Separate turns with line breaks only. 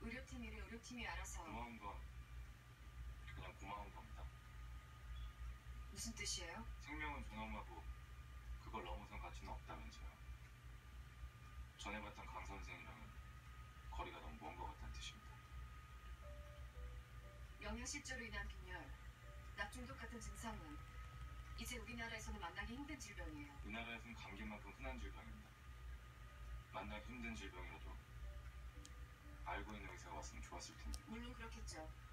의료팀이래. 의료팀이 알아서.
고마운 건 그냥 고마운 겁니다.
무슨 뜻이에요?
생명은 존엄하고 그걸 넘어선 가치는 없다면서요. 전에 봤던 강 선생이랑은 거리가 너무 먼 것 같다는 뜻입니다.
영양실조로 인한 빈혈, 낙중독 같은 증상은 이제 우리나라에서는 만나기 힘든 질병이에요.
이 나라에서는 감기만큼 흔한 질병입니다. 만나기 힘든 질병이라도 알고 있는 의사가 왔으면 좋았을 텐데.
물론 그렇겠죠.